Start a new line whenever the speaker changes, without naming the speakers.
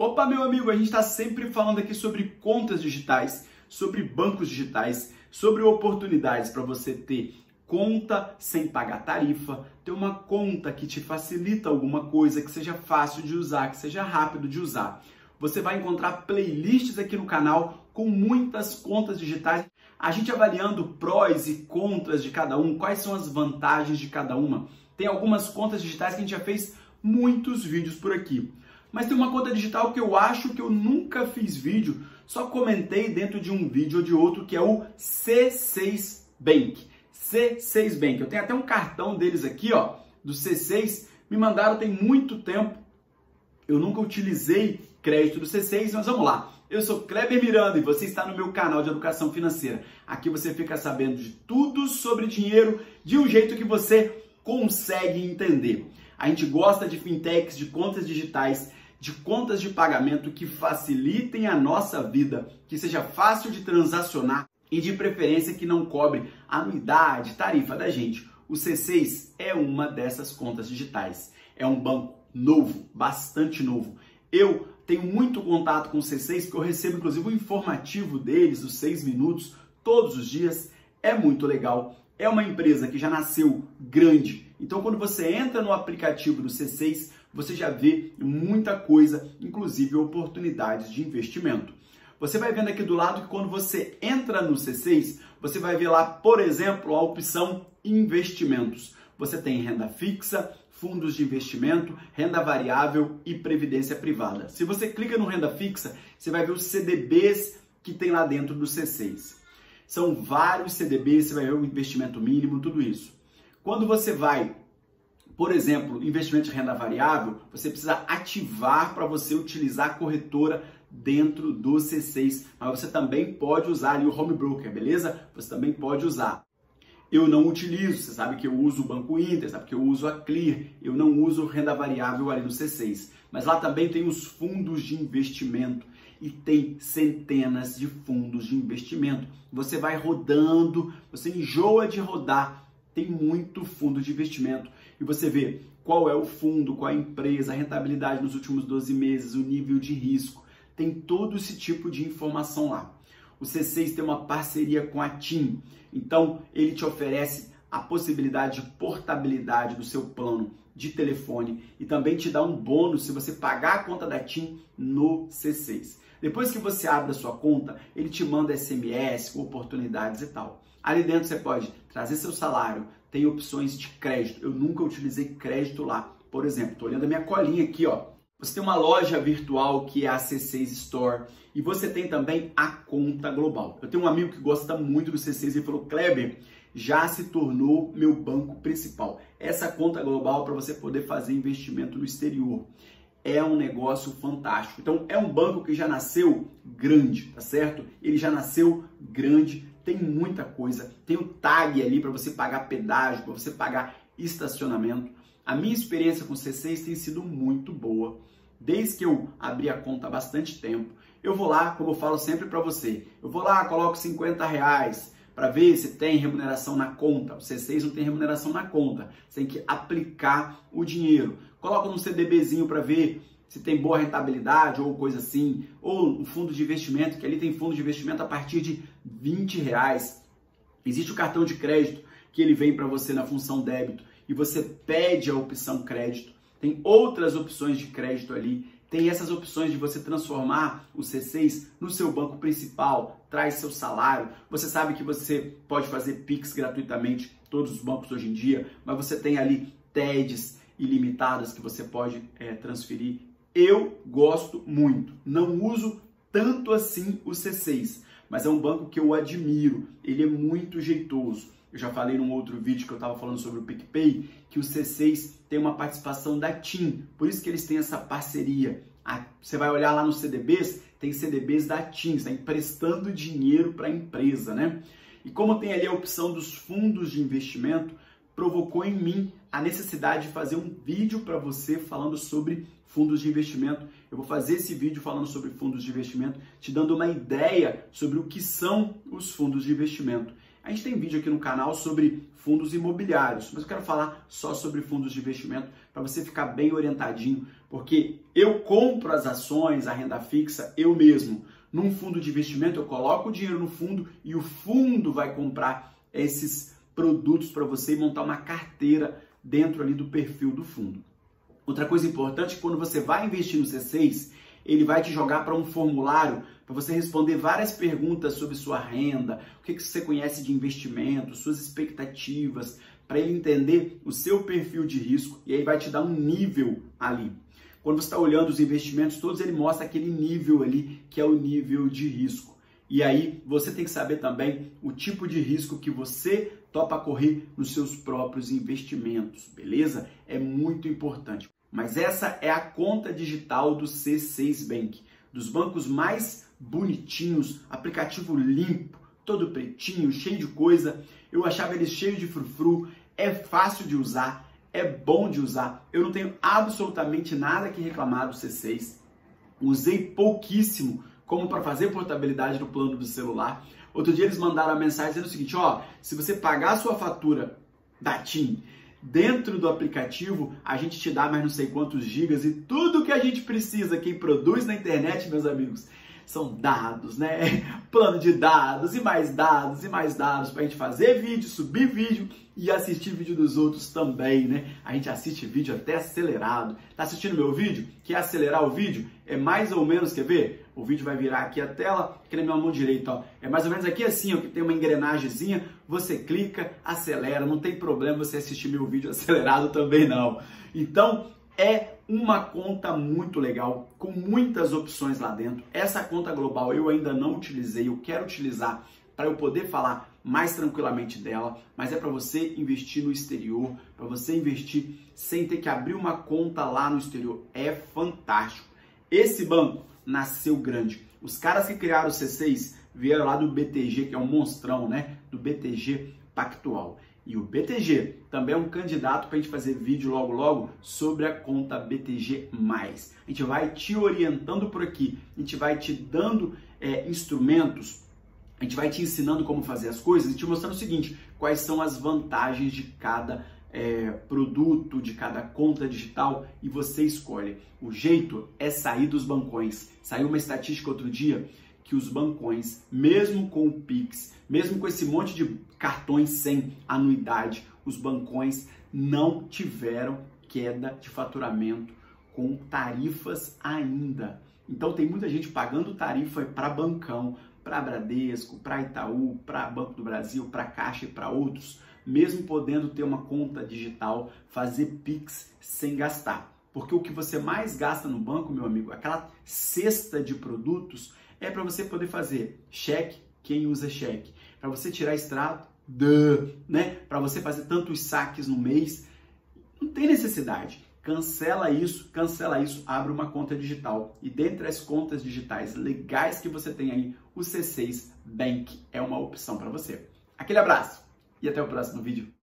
Opa, meu amigo, a gente está sempre falando aqui sobre contas digitais, sobre bancos digitais, sobre oportunidades para você ter conta sem pagar tarifa, ter uma conta que te facilita alguma coisa, que seja fácil de usar, que seja rápido de usar. Você vai encontrar playlists aqui no canal com muitas contas digitais, a gente avaliando prós e contras de cada um, quais são as vantagens de cada uma. Tem algumas contas digitais que a gente já fez muitos vídeos por aqui. Mas tem uma conta digital que eu acho que eu nunca fiz vídeo, só comentei dentro de um vídeo ou de outro, que é o C6 Bank. C6 Bank. Eu tenho até um cartão deles aqui, ó, do C6. Me mandaram tem muito tempo. Eu nunca utilizei crédito do C6, mas vamos lá. Eu sou Kleber Miranda e você está no meu canal de educação financeira. Aqui você fica sabendo de tudo sobre dinheiro de um jeito que você consegue entender. A gente gosta de fintechs, de contas digitais, de contas de pagamento que facilitem a nossa vida, que seja fácil de transacionar e de preferência que não cobre anuidade, tarifa da gente. O C6 é uma dessas contas digitais. É um banco novo, bastante novo. Eu tenho muito contato com o C6, porque eu recebo inclusive um informativo deles, os 6 minutos, todos os dias. É muito legal. É uma empresa que já nasceu grande. Então, quando você entra no aplicativo do C6, você já vê muita coisa, inclusive oportunidades de investimento. Você vai vendo aqui do lado que quando você entra no C6, você vai ver lá, por exemplo, a opção investimentos. Você tem renda fixa, fundos de investimento, renda variável e previdência privada. Se você clica no renda fixa, você vai ver os CDBs que tem lá dentro do C6. São vários CDBs, você vai ver o investimento mínimo, tudo isso. Quando você vai, por exemplo, investimento de renda variável, você precisa ativar para você utilizar a corretora dentro do C6, mas você também pode usar ali o home broker, beleza? Você também pode usar. Eu não utilizo, você sabe que eu uso o Banco Inter, sabe que eu uso a Clear, eu não uso renda variável ali no C6. Mas lá também tem os fundos de investimento e tem centenas de fundos de investimento. Você vai rodando, você enjoa de rodar, tem muito fundo de investimento e você vê qual é o fundo, qual é a empresa, a rentabilidade nos últimos 12 meses, o nível de risco. Tem todo esse tipo de informação lá. O C6 tem uma parceria com a TIM, então ele te oferece a possibilidade de portabilidade do seu plano de telefone e também te dá um bônus se você pagar a conta da TIM no C6. Depois que você abre a sua conta, ele te manda SMS com oportunidades e tal. Ali dentro você pode trazer seu salário, tem opções de crédito. Eu nunca utilizei crédito lá. Por exemplo, estou olhando a minha colinha aqui, ó. Você tem uma loja virtual que é a C6 Store e você tem também a conta global. Eu tenho um amigo que gosta muito do C6 e falou, Kleber, já se tornou meu banco principal. Essa conta global para você poder fazer investimento no exterior. É um negócio fantástico. Então, é um banco que já nasceu grande, tá certo? Ele já nasceu grande, tem muita coisa. Tem o tag ali para você pagar pedágio, para você pagar estacionamento. A minha experiência com o C6 tem sido muito boa. Desde que eu abri a conta há bastante tempo, eu vou lá, como eu falo sempre para você, eu vou lá, coloco R$50 para ver se tem remuneração na conta. O C6 não tem remuneração na conta, você tem que aplicar o dinheiro. Coloca no CDBzinho para ver se tem boa rentabilidade ou coisa assim, ou um fundo de investimento, que ali tem fundo de investimento a partir de R$20. Existe o cartão de crédito, que ele vem para você na função débito, e você pede a opção crédito. Tem outras opções de crédito ali, tem essas opções de você transformar o C6 no seu banco principal, traz seu salário. Você sabe que você pode fazer Pix gratuitamente, todos os bancos hoje em dia, mas você tem ali TEDs ilimitadas que você pode transferir. Eu gosto muito, não uso tanto assim o C6, mas é um banco que eu admiro, ele é muito jeitoso. Eu já falei num outro vídeo que eu estava falando sobre o PicPay, que o C6 tem uma participação da TIM, por isso que eles têm essa parceria. Você vai olhar lá nos CDBs, tem CDBs da TIM, está emprestando dinheiro para a empresa, né? E como tem ali a opção dos fundos de investimento, provocou em mim a necessidade de fazer um vídeo para você falando sobre fundos de investimento. Eu vou fazer esse vídeo falando sobre fundos de investimento, te dando uma ideia sobre o que são os fundos de investimento. A gente tem vídeo aqui no canal sobre fundos imobiliários, mas eu quero falar só sobre fundos de investimento para você ficar bem orientadinho, porque eu compro as ações, a renda fixa, eu mesmo. Num fundo de investimento, eu coloco o dinheiro no fundo e o fundo vai comprar esses produtos para você e montar uma carteira dentro ali do perfil do fundo. Outra coisa importante é que quando você vai investir no C6, ele vai te jogar para um formulário para você responder várias perguntas sobre sua renda, o que você conhece de investimento, suas expectativas, para ele entender o seu perfil de risco e aí vai te dar um nível ali. Quando você está olhando os investimentos todos, ele mostra aquele nível ali que é o nível de risco. E aí você tem que saber também o tipo de risco que você topa correr nos seus próprios investimentos, beleza? É muito importante. Mas essa é a conta digital do C6 Bank, dos bancos mais bonitinhos, aplicativo limpo, todo pretinho, cheio de coisa. Eu achava ele cheio de frufru, é fácil de usar, é bom de usar. Eu não tenho absolutamente nada que reclamar do C6. Usei pouquíssimo como para fazer portabilidade do plano do celular. Outro dia eles mandaram a mensagem dizendo o seguinte, ó, se você pagar a sua fatura da TIM dentro do aplicativo, a gente te dá mais não sei quantos gigas e tudo que a gente precisa, quem produz na internet, meus amigos, são dados, né? Plano de dados e mais dados para a gente fazer vídeo, subir vídeo e assistir vídeo dos outros também, né? A gente assiste vídeo até acelerado. Tá assistindo meu vídeo? Quer acelerar o vídeo? É mais ou menos, quer ver? O vídeo vai virar aqui a tela, aqui na minha mão direita, ó. É mais ou menos aqui assim, ó, que tem uma engrenagemzinha, você clica, acelera, não tem problema você assistir meu vídeo acelerado também não. Então, é uma conta muito legal, com muitas opções lá dentro. Essa conta global eu ainda não utilizei, eu quero utilizar para eu poder falar mais tranquilamente dela, mas é para você investir no exterior, para você investir sem ter que abrir uma conta lá no exterior. É fantástico. Esse banco nasceu grande. Os caras que criaram o C6 vieram lá do BTG, que é um monstrão, né? Do BTG Pactual. E o BTG também é um candidato para a gente fazer vídeo logo logo sobre a conta BTG+. A gente vai te orientando por aqui, a gente vai te dando instrumentos, a gente vai te ensinando como fazer as coisas e te mostrando o seguinte, quais são as vantagens de cada produto, de cada conta digital e você escolhe. O jeito é sair dos bancões. Saiu uma estatística outro dia que os bancões, mesmo com o Pix, mesmo com esse monte de cartões sem anuidade, os bancões não tiveram queda de faturamento com tarifas ainda. Então tem muita gente pagando tarifa para bancão, para Bradesco, para Itaú, para Banco do Brasil, para Caixa e para outros, mesmo podendo ter uma conta digital, fazer Pix sem gastar. Porque o que você mais gasta no banco, meu amigo, aquela cesta de produtos, é para você poder fazer cheque, quem usa cheque, para você tirar extrato, né? Para você fazer tantos saques no mês, não tem necessidade. Cancela isso, abre uma conta digital. E dentre as contas digitais legais que você tem aí, o C6 Bank é uma opção para você. Aquele abraço e até o próximo vídeo.